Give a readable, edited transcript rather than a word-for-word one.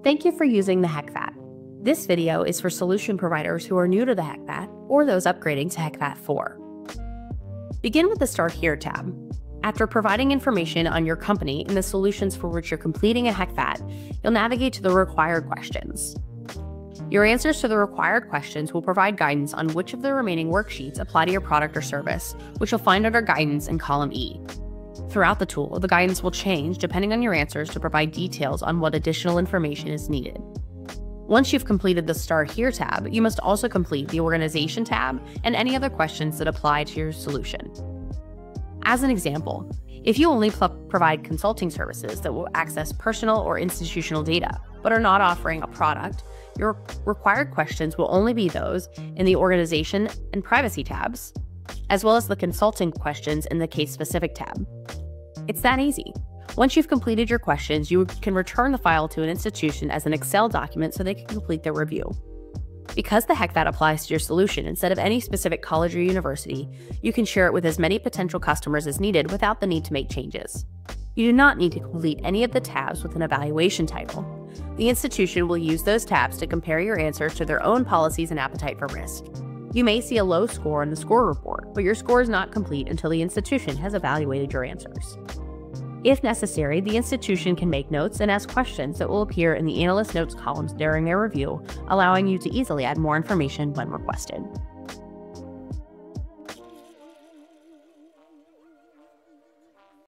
Thank you for using the HECVAT. This video is for solution providers who are new to the HECVAT or those upgrading to HECVAT 4. Begin with the Start Here tab. After providing information on your company and the solutions for which you're completing a HECVAT, you'll navigate to the required questions. Your answers to the required questions will provide guidance on which of the remaining worksheets apply to your product or service, which you'll find under Guidance in column E. Throughout the tool, the guidance will change depending on your answers to provide details on what additional information is needed. Once you've completed the Start Here tab, you must also complete the Organization tab and any other questions that apply to your solution. As an example, if you only provide consulting services that will access personal or institutional data, but are not offering a product, your required questions will only be those in the Organization and Privacy tabs, as well as the consulting questions in the Case-Specific tab. It's that easy. Once you've completed your questions, you can return the file to an institution as an Excel document so they can complete their review. Because the HECVAT applies to your solution instead of any specific college or university, you can share it with as many potential customers as needed without the need to make changes. You do not need to complete any of the tabs with an evaluation title. The institution will use those tabs to compare your answers to their own policies and appetite for risk. You may see a low score in the score report, but your score is not complete until the institution has evaluated your answers. If necessary, the institution can make notes and ask questions that will appear in the Analyst Notes columns during their review, allowing you to easily add more information when requested.